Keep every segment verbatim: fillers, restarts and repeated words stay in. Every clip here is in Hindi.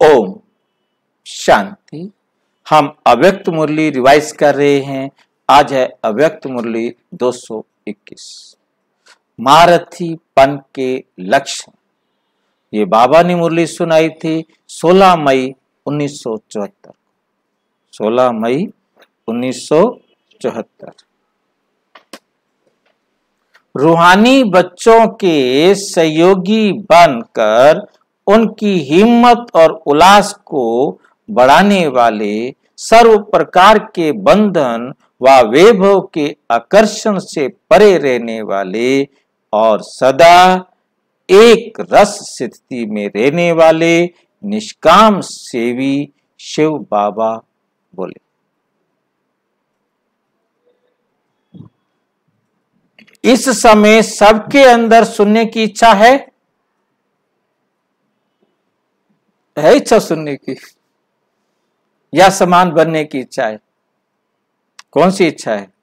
ओम शांति। हम अव्यक्त मुरली रिवाइज कर रहे हैं। आज है अव्यक्त मुरली दो सौ इक्कीस, महारथी पन के लक्षण। ये बाबा ने मुरली सुनाई थी सोलह मई उन्नीस सौ चौहत्तर, सोलह मई उन्नीस सौ चौहत्तर। रूहानी बच्चों के सहयोगी बनकर उनकी हिम्मत और उल्लास को बढ़ाने वाले, सर्व प्रकार के बंधन व वैभव के आकर्षण से परे रहने वाले और सदा एक रस स्थिति में रहने वाले निष्काम सेवी शिव बाबा बोले। इस समय सबके अंदर सुनने की इच्छा है है इच्छा सुनने की या समान बनने की इच्छा है? कौन सी इच्छा है?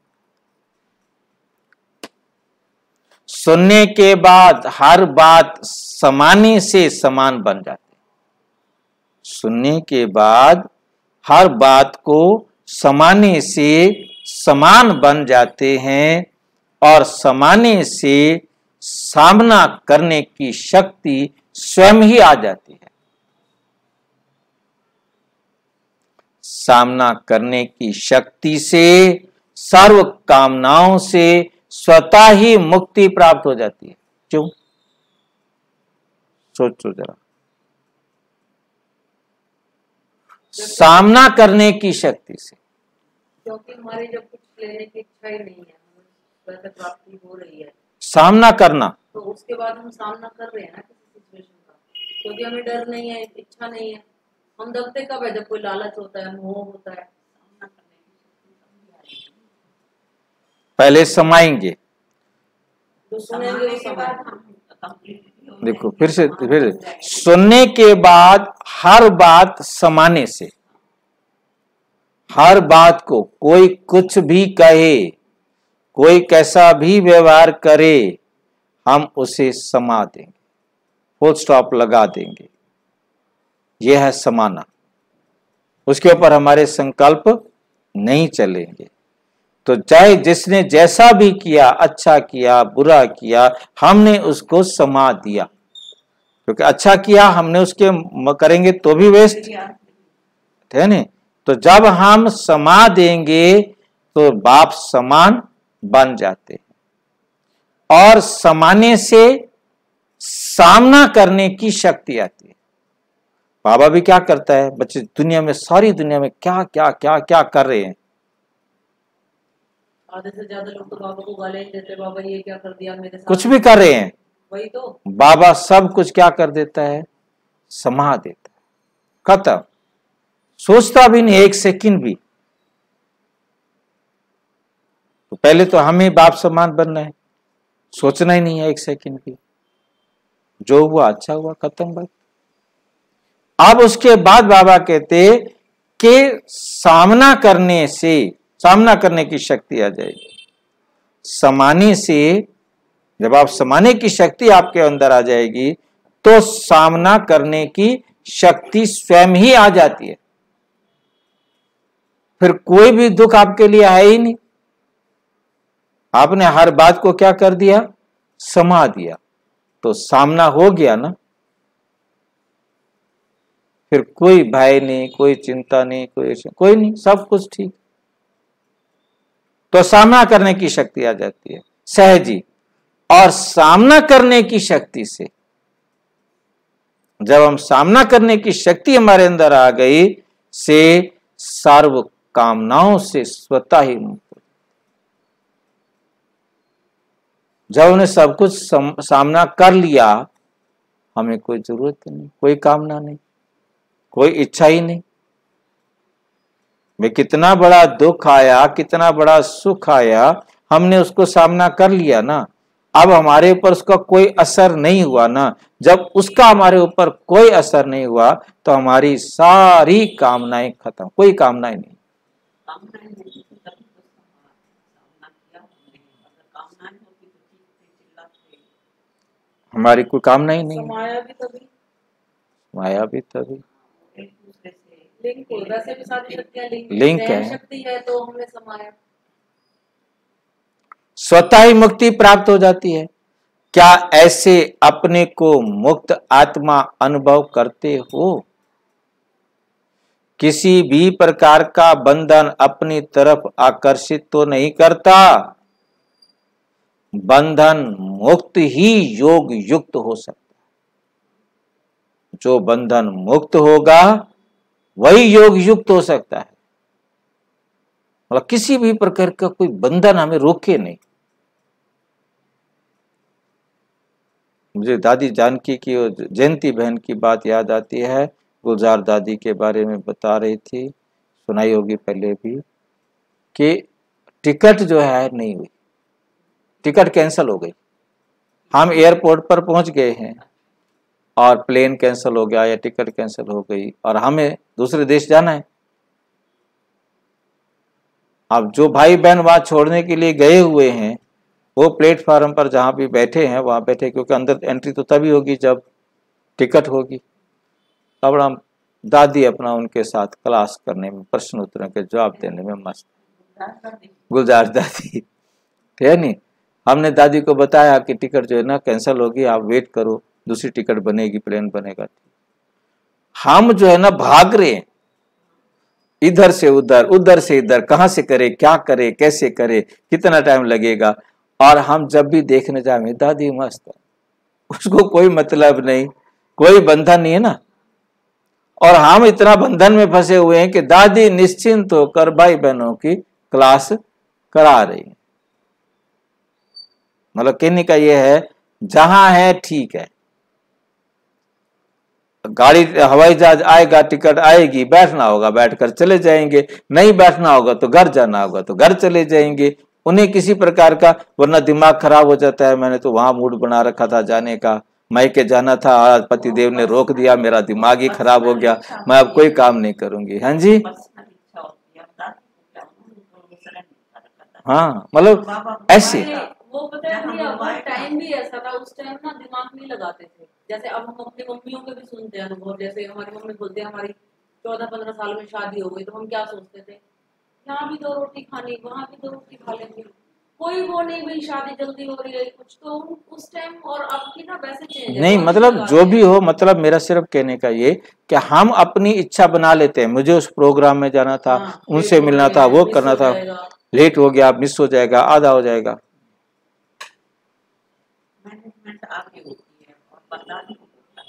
सुनने के बाद हर बात समाने से समान बन जाती है। सुनने के बाद हर बात को समाने से समान बन जाते हैं और समाने से सामना करने की शक्ति स्वयं ही आ जाती है। सामना करने की शक्ति से सर्व कामनाओं से स्वतः ही मुक्ति प्राप्त हो जाती है। क्यों? सोचो जरा। सामना करने की शक्ति से, क्योंकि हमारी जब कुछ लेने की इच्छा ही नहीं है, हमें प्राप्ति हो रही है, सामना करना, तो उसके बाद हम सामना कर रहे हैं ना किसी सिचुएशन का, क्योंकि हमें डर नहीं है, इच्छा नहीं है। हम दबते कब है? जब कोई लालच होता है, मोह होता है। सामना करने की पहले समाएंगे, जो सुनेंगे उसके बाद देखो फिर से फिर सुनने के बाद हर बात समाने से, हर बात को कोई कुछ भी कहे, कोई कैसा भी व्यवहार करे, हम उसे समा देंगे, फुल स्टॉप लगा देंगे। यह है समाना। उसके ऊपर हमारे संकल्प नहीं चलेंगे। तो चाहे जिसने जैसा भी किया, अच्छा किया बुरा किया, हमने उसको समा दिया। क्योंकि अच्छा किया हमने उसके करेंगे तो भी वेस्ट है नहीं। तो जब हम समा देंगे तो बाप समान बन जाते हैं और समाने से सामना करने की शक्ति आती है। बाबा भी क्या करता है? बच्चे दुनिया में, सारी दुनिया में क्या क्या क्या क्या कर रहे हैं। आधे से ज्यादा लोग तो बाबा को गाली देते, बाबा ये क्या कर दिया मेरे साथ। कुछ भी कर रहे हैं, वही तो बाबा सब कुछ क्या कर देता है? समा देता है। खत्म। सोचता भी नहीं एक सेकंड भी। तो पहले तो हमें बाप समान बनना है, सोचना ही नहीं है एक सेकंड भी। जो हुआ अच्छा हुआ, खत्म बात। अब उसके बाद बाबा कहते कि सामना करने से, सामना करने की शक्ति आ जाएगी। समाने से, जब आप समाने की शक्ति आपके अंदर आ जाएगी तो सामना करने की शक्ति स्वयं ही आ जाती है। फिर कोई भी दुख आपके लिए है ही नहीं। आपने हर बात को क्या कर दिया? समा दिया। तो सामना हो गया ना। फिर कोई भय नहीं, कोई चिंता नहीं, कोई कोई नहीं, सब कुछ ठीक। तो सामना करने की शक्ति आ जाती है सहजी। और सामना करने की शक्ति से, जब हम सामना करने की शक्ति हमारे अंदर आ गई से सर्व कामनाओं से स्वतः ही मुक्त। जब उन्हें सब कुछ सामना कर लिया, हमें कोई जरूरत नहीं, कोई कामना नहीं, कोई इच्छा ही नहीं। वे कितना बड़ा दुख आया, कितना बड़ा सुख आया, हमने उसको सामना कर लिया ना। अब हमारे ऊपर उसका कोई असर नहीं हुआ ना। जब उसका हमारे ऊपर कोई असर नहीं हुआ तो हमारी सारी कामनाएं खत्म, कोई कामनाएं नहीं। हमारी कोई कामना ही नहीं। समाया भी तभी माया भी तभी एक दूसरे से लिंक हो, वैसे भी सारी शक्तियां लिंक लिंक है। शक्ति है तो हमें समाया, स्वतः ही मुक्ति प्राप्त हो जाती है। क्या ऐसे अपने को मुक्त आत्मा अनुभव करते हो? किसी भी प्रकार का बंधन अपनी तरफ आकर्षित तो नहीं करता। बंधन मुक्त ही योग युक्त हो सकता है। जो बंधन मुक्त होगा वही योग युक्त हो सकता है। मतलब किसी भी प्रकार का कोई बंधन हमें रोके नहीं। मुझे दादी जानकी की और जयंती बहन की बात याद आती है। गुलजार दादी के बारे में बता रही थी, सुनाई होगी पहले भी, कि टिकट जो है नहीं हुई, टिकट कैंसिल हो गई। हम एयरपोर्ट पर पहुंच गए हैं और प्लेन कैंसिल हो गया या टिकट कैंसिल हो गई और हमें दूसरे देश जाना है। अब जो भाई बहन वहां छोड़ने के लिए गए हुए हैं वो प्लेटफार्म पर जहां भी बैठे हैं वहां बैठे, क्योंकि अंदर एंट्री तो तभी होगी जब टिकट होगी। अब हम दादी अपना उनके साथ क्लास करने में, प्रश्न उत्तरों के जवाब देने में मस्त। गुलजार दादी है नहीं, हमने दादी को बताया कि टिकट जो है ना कैंसिल होगी, आप वेट करो, दूसरी टिकट बनेगी, प्लेन बनेगा। हम जो है ना भाग रहे हैं इधर से उधर, उधर से इधर, कहां से करे, क्या करे, कैसे करे, कितना टाइम लगेगा। और हम जब भी देखने जाए दादी मस्त है, उसको कोई मतलब नहीं, कोई बंधन नहीं है ना। और हम इतना बंधन में फंसे हुए हैं कि दादी निश्चिंत होकर भाई बहनों की क्लास करा रही है। मतलब कहने का यह है, जहां है ठीक है, गाड़ी हवाई जहाज आएगा, टिकट आएगी, बैठना होगा बैठकर चले जाएंगे, नहीं बैठना होगा तो घर जाना होगा तो घर चले जाएंगे। उन्हें किसी प्रकार का, वरना दिमाग खराब हो जाता है। मैंने तो वहां मूड बना रखा था जाने का, मायके जाना था, आज पति देव ने रोक दिया, मेरा दिमाग ही खराब हो गया, मैं अब कोई काम नहीं करूंगी। हाँ जी, हाँ, मतलब ऐसे वो पता है वो टाइम भी ऐसा था, उस टाइम ना दिमाग नहीं लगाते थे। जैसे अब हम अपनी मम्मियों के भी सुनते हैं अनुभव, जैसे हमारी मम्मी बोलते हैं हमारी चौदह पंद्रह साल में शादी हो गई तो हम क्या सोचते थे, यहाँ भी दो रोटी खानी, वहां भी दो रोटी खा लेंगे, कोई वो नहीं भाई शादी जल्दी हो रही है कुछ। तो उस टाइम और अब की ना वैसे चेंज है। नहीं, मतलब जो भी हो, मतलब मेरा सिर्फ कहने का ये कि हम अपनी इच्छा बना लेते हैं, मुझे उस प्रोग्राम में जाना था, हाँ, उनसे मिलना था, वो करना था, लेट हो गया, मिस हो जाएगा, आधा हो जाएगा। मैनेजमेंट आगे होती है और पता नहीं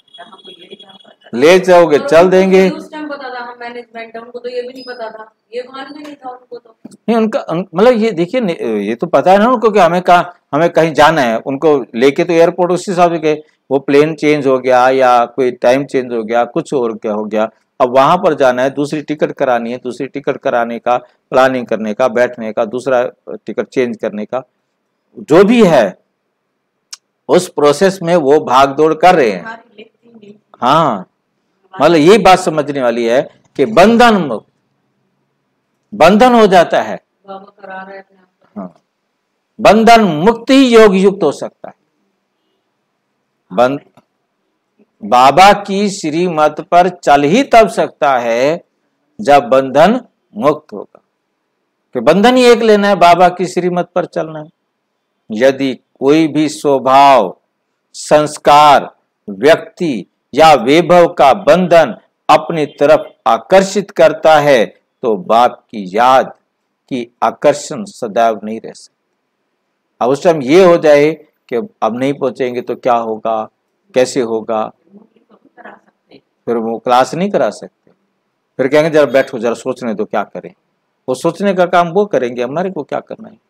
ले जाओगे चल देंगे। उस टाइम पता था हम मैनेजमेंट, हमको तो ये भी नहीं पता था, ये भान भी नहीं था उनको। तो नहीं उनका मतलब ये देखिए, ये तो पता है ना उनको कि हमें कहा, हमें कहीं जाना है, उनको लेके तो एयरपोर्ट उस हिसाब से गए। वो प्लेन चेंज हो गया या कोई टाइम चेंज हो गया, कुछ और क्या हो गया, अब वहां पर जाना है, दूसरी टिकट करानी है, दूसरी टिकट कराने का, प्लानिंग करने का, बैठने का, दूसरा टिकट चेंज करने का, जो भी है उस प्रोसेस में वो भाग दौड़ कर रहे हैं। हाँ, मतलब ये बात समझने वाली है कि बंधन मुक्त, बंधन हो जाता है। हाँ, बंधन मुक्त ही योग युक्त हो सकता है। बंद बाबा की श्रीमत पर चल ही तब सकता है जब बंधन मुक्त होगा, कि बंधन ही एक लेना है, बाबा की श्रीमत पर चलना है। यदि कोई भी स्वभाव, संस्कार, व्यक्ति या वैभव का बंधन अपनी तरफ आकर्षित करता है तो बाप की याद की आकर्षण सदैव नहीं रह सकता। अब उस टाइम ये हो जाए कि अब नहीं पहुंचेंगे तो क्या होगा, कैसे होगा, फिर वो क्लास नहीं करा सकते, फिर कहेंगे जरा बैठो, जरा सोचने दो क्या करें। वो सोचने का काम वो करेंगे, हमारे को क्या करना है।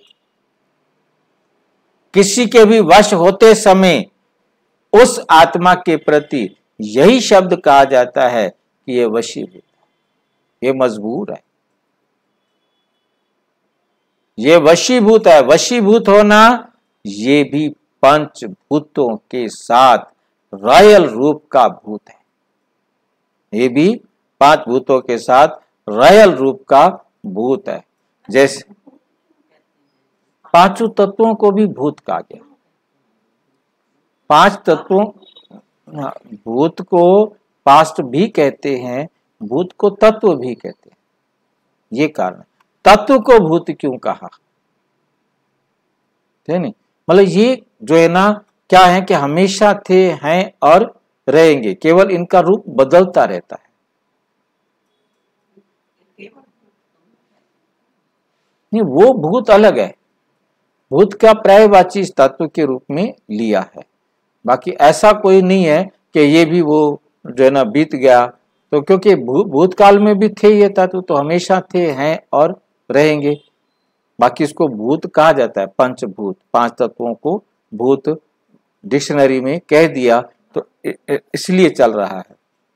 किसी के भी वश होते समय उस आत्मा के प्रति यही शब्द कहा जाता है कि ये वशीभूत है, ये मजबूर है, ये वशीभूत है। वशीभूत होना ये भी पंचभूतों के साथ रॉयल रूप का भूत है, ये भी पांच भूतों के साथ रॉयल रूप का भूत है। जैसे पांचों तत्वों को भी भूत कहा गया। पांच तत्वों, भूत को पास्ट भी कहते हैं, भूत को तत्व भी कहते हैं। ये कारण, तत्व को भूत क्यों कहा, है नहीं? मतलब ये जो है ना क्या है कि हमेशा थे, हैं और रहेंगे, केवल इनका रूप बदलता रहता है। नहीं, वो भूत अलग है, भूत का पर्यायवाची इस तत्व के रूप में लिया है। बाकी ऐसा कोई नहीं है कि ये भी वो जो है ना बीत गया, तो क्योंकि भूतकाल में भी थे ये तत्व, तो हमेशा थे, हैं और रहेंगे। बाकी इसको भूत कहा जाता है, पंचभूत, पांच तत्वों को भूत डिक्शनरी में कह दिया, तो इसलिए चल रहा है।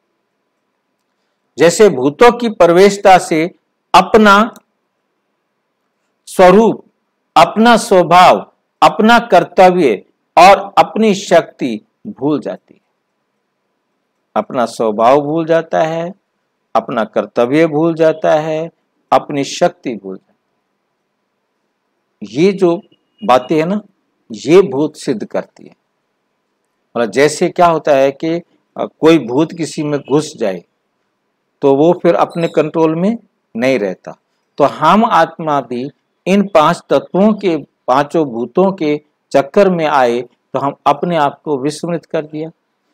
जैसे भूतों की प्रवेशता से अपना स्वरूप, अपना स्वभाव, अपना कर्तव्य और अपनी शक्ति भूल जाती है। अपना स्वभाव भूल जाता है, अपना कर्तव्य भूल जाता है, अपनी शक्ति भूल जाता है। ये जो बातें है ना, ये भूत सिद्ध करती है। मतलब जैसे क्या होता है कि कोई भूत किसी में घुस जाए तो वो फिर अपने कंट्रोल में नहीं रहता, तो हम आत्मा भी इन पांच तत्वों के, पांचों भूतों के चक्कर में आए तो हम अपने आप को विस्मृत कर दिया।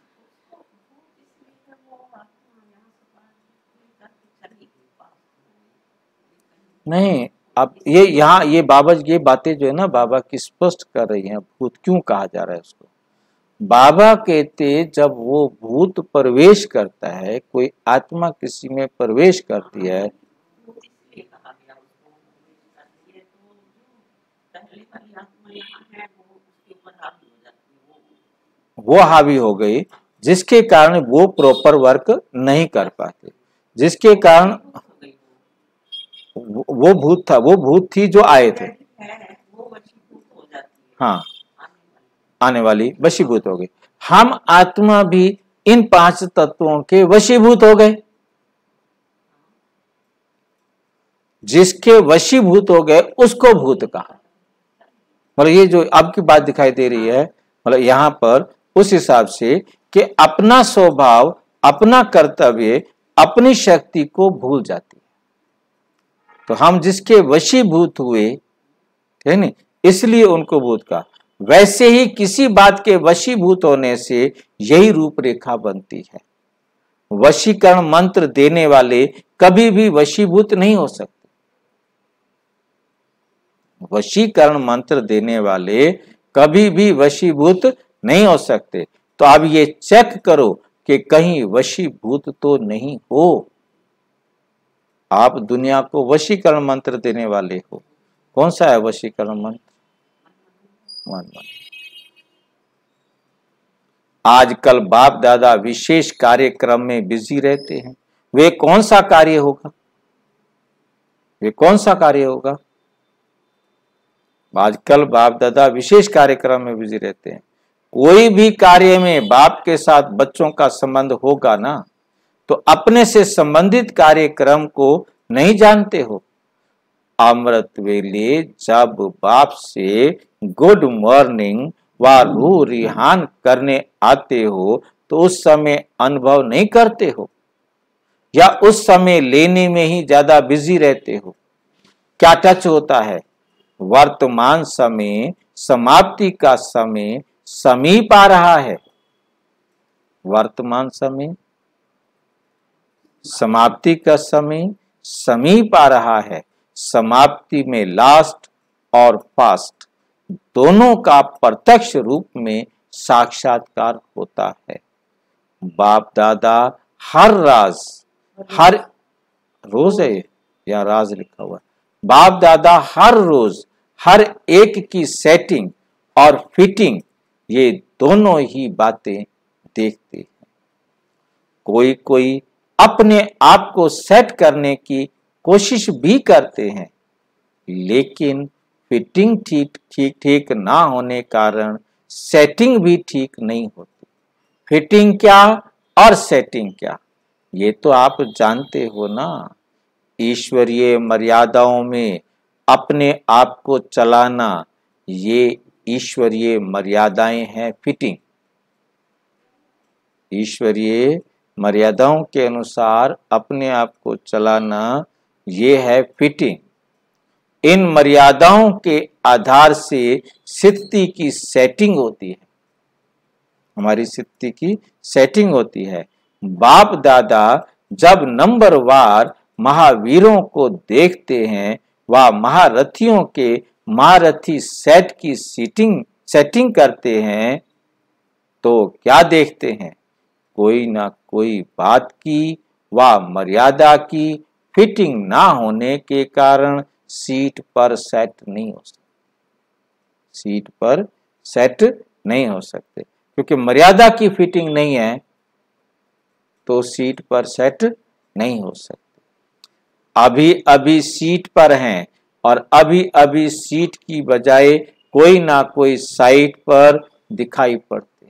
नहीं, अब ये यहाँ ये बाबा ये बातें जो है ना बाबा की स्पष्ट कर रही हैं, भूत क्यों कहा जा रहा है उसको। बाबा कहते जब वो भूत प्रवेश करता है, कोई आत्मा किसी में प्रवेश करती है, वो हावी हो गई, जिसके कारण वो प्रॉपर वर्क नहीं कर पाते, जिसके कारण वो भूत था, वो भूत थी जो आए थे, हाँ आने वाली वशीभूत हो गई। हम आत्मा भी इन पांच तत्वों के वशीभूत हो गए। जिसके वशीभूत हो गए उसको भूत कहा। मतलब ये जो अब की बात दिखाई दे रही है, मतलब यहां पर उस हिसाब से कि अपना स्वभाव, अपना कर्तव्य, अपनी शक्ति को भूल जाती है। तो हम जिसके वशीभूत हुए है नहीं, इसलिए उनको भूत कहा। वैसे ही किसी बात के वशीभूत होने से यही रूपरेखा बनती है। वशीकरण मंत्र देने वाले कभी भी वशीभूत नहीं हो सकते। वशीकरण मंत्र देने वाले कभी भी वशीभूत नहीं हो सकते। तो अब ये चेक करो कि कहीं वशीभूत तो नहीं हो। आप दुनिया को वशीकरण मंत्र देने वाले हो। कौन सा है वशीकरण मंत्र? मन मन। आजकल बाप दादा विशेष कार्यक्रम में बिजी रहते हैं। वे कौन सा कार्य होगा? वे कौन सा कार्य होगा? आजकल बाप दादा विशेष कार्यक्रम में बिजी रहते हैं। कोई भी कार्य में बाप के साथ बच्चों का संबंध होगा ना, तो अपने से संबंधित कार्यक्रम को नहीं जानते हो। अमृत वेले जब बाप से गुड मॉर्निंग व रूह रिहान करने आते हो तो उस समय अनुभव नहीं करते हो, या उस समय लेने में ही ज्यादा बिजी रहते हो? क्या टच होता है? वर्तमान समय, समाप्ति का समय समीप आ रहा है। वर्तमान समय, समाप्ति का समय समीप आ रहा है। समाप्ति में लास्ट और फास्ट दोनों का प्रत्यक्ष रूप में साक्षात्कार होता है। बाप दादा हर राज, हर रोज है या राज लिखा हुआ, बाप दादा हर रोज हर एक की सेटिंग और फिटिंग, ये दोनों ही बातें देखते हैं। कोई कोई अपने आप को सेट करने की कोशिश भी करते हैं, लेकिन फिटिंग ठीक ठीक ठीक ना होने कारण सेटिंग भी ठीक नहीं होती। फिटिंग क्या और सेटिंग क्या, ये तो आप जानते हो ना। ईश्वरीय मर्यादाओं में अपने आप को चलाना, ये ईश्वरीय मर्यादाएं हैं। फिटिंग ईश्वरीय मर्यादाओं के अनुसार अपने आप को चलाना, ये है फिटिंग। इन मर्यादाओं के आधार से स्थिति की सेटिंग होती है, हमारी स्थिति की सेटिंग होती है। बाप दादा जब नंबरवार महावीरों को देखते हैं, वह महारथियों के महारथी सेट की सीटिंग सेटिंग करते हैं, तो क्या देखते हैं? कोई ना कोई बात की व मर्यादा की फिटिंग ना होने के कारण सीट पर सेट नहीं हो सकते, सीट पर सेट नहीं हो सकते, क्योंकि मर्यादा की फिटिंग नहीं है तो सीट पर सेट नहीं हो सकते। अभी अभी सीट पर हैं और अभी अभी सीट की बजाय कोई ना कोई साइड पर दिखाई पड़ते,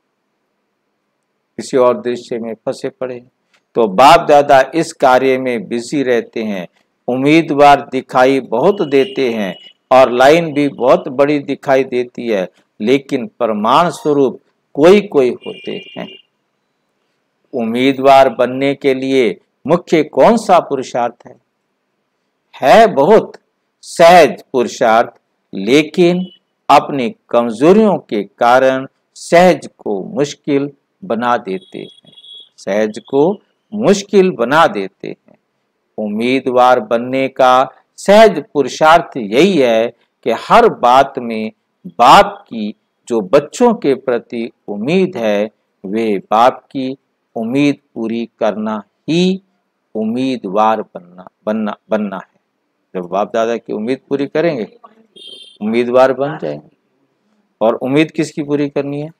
किसी और दृश्य में फंसे पड़े। तो बाप दादा इस कार्य में बिजी रहते हैं। उम्मीदवार दिखाई बहुत देते हैं और लाइन भी बहुत बड़ी दिखाई देती है, लेकिन प्रमाण स्वरूप कोई कोई होते हैं। उम्मीदवार बनने के लिए मुख्य कौन सा पुरुषार्थ है? है बहुत सहज पुरुषार्थ, लेकिन अपनी कमजोरियों के कारण सहज को मुश्किल बना देते हैं, सहज को मुश्किल बना देते हैं। उम्मीदवार बनने का सहज पुरुषार्थ यही है कि हर बात में बाप की जो बच्चों के प्रति उम्मीद है, वे बाप की उम्मीद पूरी करना ही उम्मीदवार बनना बनना बनना है। जब बाप दादा की उम्मीद पूरी करेंगे, उम्मीदवार बन जाएंगे। और उम्मीद किसकी पूरी करनी है?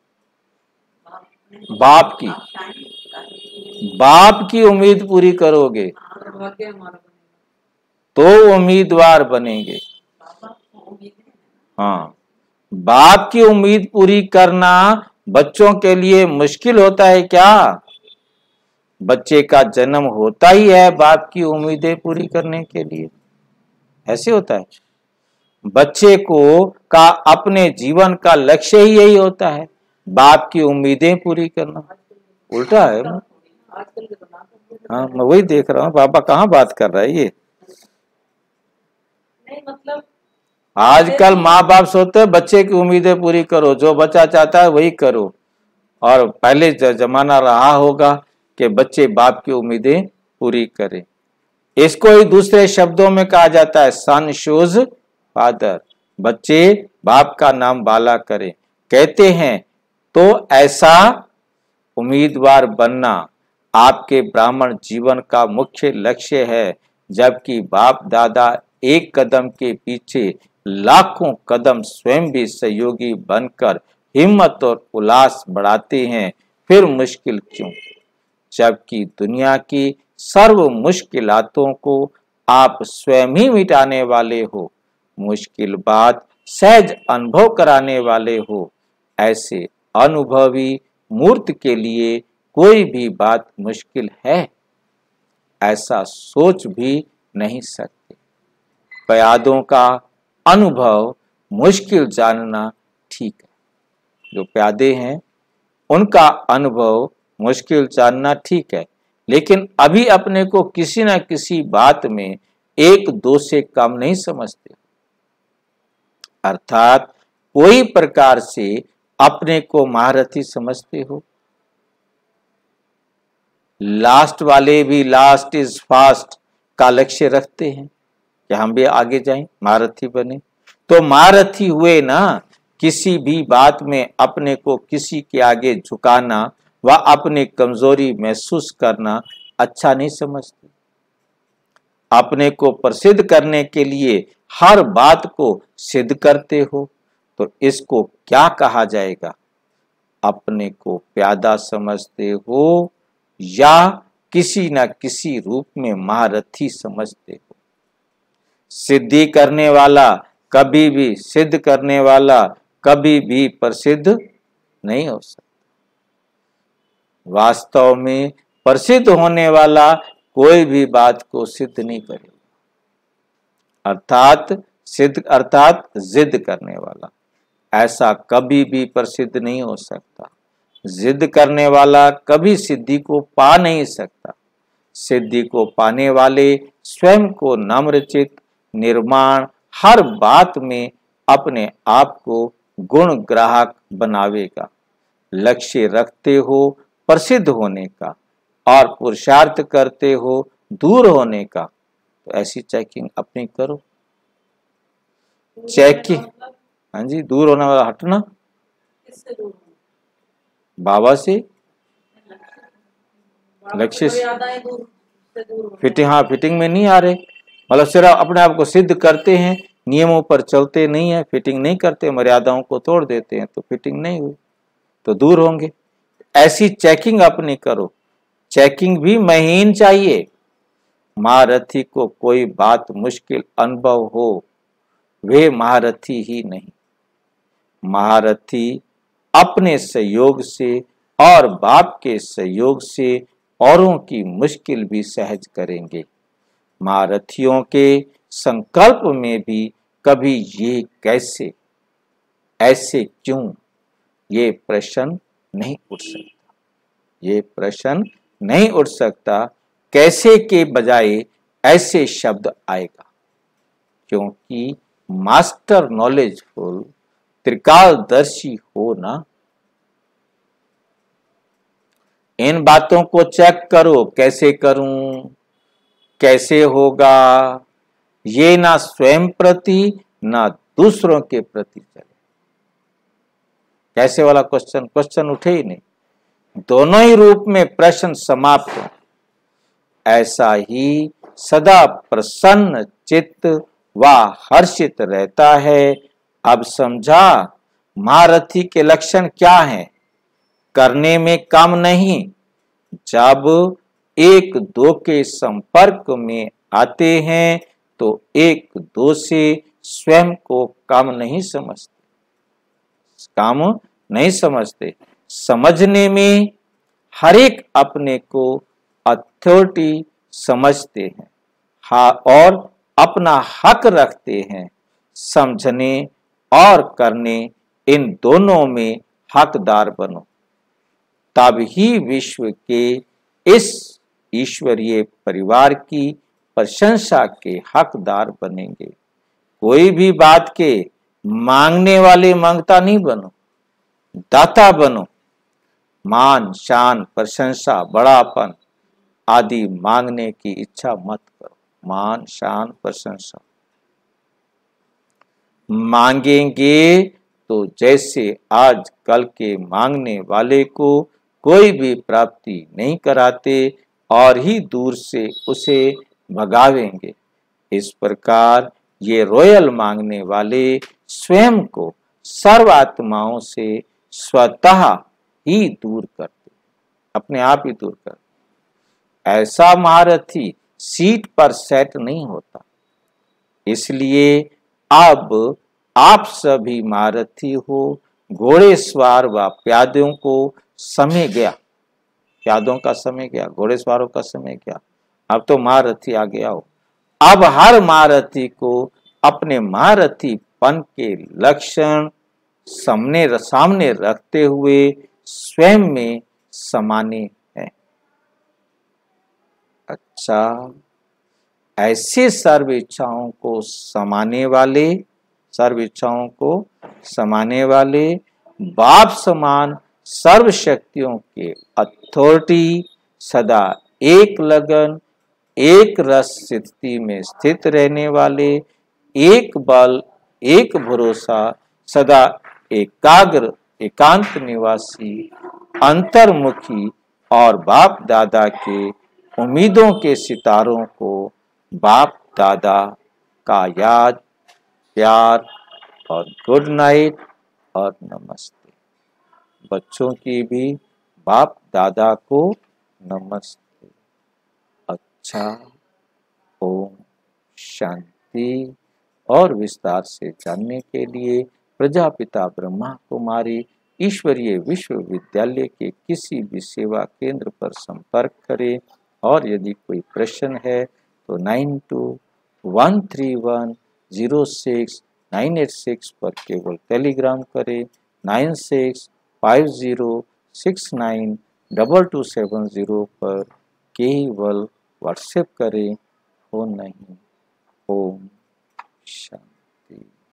बाप की। बाप की उम्मीद पूरी करोगे तो उम्मीदवार बनेंगे। हाँ, बाप की उम्मीद पूरी करना बच्चों के लिए मुश्किल होता है क्या? बच्चे का जन्म होता ही है बाप की उम्मीदें पूरी करने के लिए, ऐसे होता है। बच्चे को का अपने जीवन का लक्ष्य ही यही होता है, बाप की उम्मीदें पूरी करना। उल्टा है। हाँ, मैं वही देख रहा हूँ, बाबा कहाँ बात कर रहा है ये। नहीं मतलब आजकल माँ बाप सोचते हैं बच्चे की उम्मीदें पूरी करो, जो बच्चा चाहता है वही करो। और पहले जमाना रहा होगा कि बच्चे बाप की उम्मीदें पूरी करें। इसको ही दूसरे शब्दों में कहा जाता है सन शोज फादर, बच्चे बाप का नाम बाला करें। कहते हैं तो ऐसा उम्मीदवार बनना आपके ब्राह्मण जीवन का मुख्य लक्ष्य है, जबकि बाप दादा एक कदम के पीछे लाखों कदम स्वयं भी सहयोगी बनकर हिम्मत और उल्लास बढ़ाते हैं। फिर मुश्किल क्यों, जबकि दुनिया की सर्व मुश्किलातों को आप स्वयं ही मिटाने वाले हो, मुश्किल बात सहज अनुभव कराने वाले हो। ऐसे अनुभवी मूर्त के लिए कोई भी बात मुश्किल है, ऐसा सोच भी नहीं सकते। प्यादों का अनुभव मुश्किल जानना ठीक है, जो प्यादे हैं उनका अनुभव मुश्किल जानना ठीक है, लेकिन अभी अपने को किसी ना किसी बात में एक दो से कम नहीं समझते। अर्थात कोई प्रकार से अपने को महारथी समझते हो। लास्ट वाले भी लास्ट इज फास्ट का लक्ष्य रखते हैं कि हम भी आगे जाएं, महारथी बने। तो महारथी हुए ना, किसी भी बात में अपने को किसी के आगे झुकाना व अपनी कमजोरी महसूस करना अच्छा नहीं समझते। अपने को प्रसिद्ध करने के लिए हर बात को सिद्ध करते हो, तो इसको क्या कहा जाएगा? अपने को प्यादा समझते हो या किसी न किसी रूप में महारथी समझते हो। सिद्धि करने वाला कभी भी सिद्ध करने वाला कभी भी प्रसिद्ध नहीं हो सकता। वास्तव में प्रसिद्ध होने वाला कोई भी बात को सिद्ध नहीं करेगा, अर्थात सिद्ध अर्थात जिद करने वाला ऐसा कभी भी प्रसिद्ध नहीं हो सकता। जिद करने वाला कभी सिद्धि को पा नहीं सकता। सिद्धि को पाने वाले स्वयं को नम्रचित, निर्माण, हर बात में अपने आप को गुण ग्राहक बनावेगा। लक्ष्य रखते हो प्रसिद्ध होने का और पुरुषार्थ करते हो दूर होने का, तो ऐसी चेकिंग अपनी करो। चेकिंग, हाँ जी, दूर होने वाला हटना, किससे दूर होना? बाबा से, लक्ष्य से। मर्यादाएं दूर से दूर होना। फिटिंग, हाँ फिटिंग में नहीं आ रहे, मतलब सिर्फ अपने आप को सिद्ध करते हैं, नियमों पर चलते नहीं है, फिटिंग नहीं करते, मर्यादाओं को तोड़ देते हैं, तो फिटिंग नहीं हुई तो दूर होंगे। ऐसी चेकिंग अपनी करो। चेकिंग भी महीन चाहिए। महारथी को कोई बात मुश्किल अनुभव हो, वे महारथी ही नहीं। महारथी अपने सहयोग से और बाप के सहयोग से औरों की मुश्किल भी सहज करेंगे। महारथियों के संकल्प में भी कभी ये कैसे, ऐसे क्यों, ये प्रश्न नहीं उठ सकता। ये प्रश्न नहीं उठ सकता। कैसे के बजाय ऐसे शब्द आएगा, क्योंकि मास्टर नॉलेजफुल, त्रिकालदर्शी हो ना। इन बातों को चेक करो। कैसे करूं, कैसे होगा, ये ना स्वयं प्रति ना दूसरों के प्रति चले। कैसे वाला क्वेश्चन क्वेश्चन उठे ही नहीं। दोनों ही रूप में प्रश्न समाप्त हो। ऐसा ही सदा प्रसन्न चित्त व हर्षित रहता है। अब समझा महारथी के लक्षण क्या हैं। करने में कम नहीं, जब एक दो के संपर्क में आते हैं तो एक दो से स्वयं को कम नहीं समझते, काम नहीं समझते। समझने में हर एक अपने को अथॉरिटी समझते हैं, हाँ, और अपना हक रखते हैं। समझने और करने, इन दोनों में हकदार बनो, तब ही विश्व के इस ईश्वरीय परिवार की प्रशंसा के हकदार बनेंगे। कोई भी बात के मांगने वाले मांगता नहीं बनो, दाता बनो। मान, शान, प्रशंसा, बड़ापन आदि मांगने की इच्छा मत करो। मान, शान, प्रशंसा मांगेंगे तो जैसे आज कल के मांगने वाले को कोई भी प्राप्ति नहीं कराते और ही दूर से उसे भगावेंगे, इस प्रकार ये रॉयल मांगने वाले स्वयं को सर्व आत्माओं से स्वतः ही दूर करते, अपने आप ही दूर करते। ऐसा महारथी सीट पर सेट नहीं होता। इसलिए अब आप सभी महारथी हो। घोड़े सवार व प्यादों को समय गया, प्यादों का समय गया, घोड़े सवारों का समय गया। अब तो महारथी आ गया हो। अब हर महारथी को अपने महारथीपन के लक्षण सामने सामने रखते हुए स्वयं में समाने हैं। अच्छा, ऐसे सर्व इच्छाओं को समाने वाले, सर्व इच्छाओं को समाने वाले बाप समान सर्व शक्तियों के अथॉरिटी, सदा एक लगन, एक रस स्थिति में स्थित रहने वाले, एक बल, एक भरोसा, सदा एकाग्र, एकांत निवासी, अंतर्मुखी और बाप दादा के उम्मीदों के सितारों को बाप दादा का याद, प्यार और गुड नाइट और नमस्ते। बच्चों की भी बाप दादा को नमस्ते। अच्छा, ओम शांति। और विस्तार से जानने के लिए प्रजापिता ब्रह्मा कुमारी ईश्वरीय विश्वविद्यालय के किसी भी सेवा केंद्र पर संपर्क करें। और यदि कोई प्रश्न है तो nine two one three one zero six nine eight six पर केवल टेलीग्राम करें। Nine six five zero six nine double two seven zero पर केवल व्हाट्सएप करें, फोन नहीं। ओम शांति।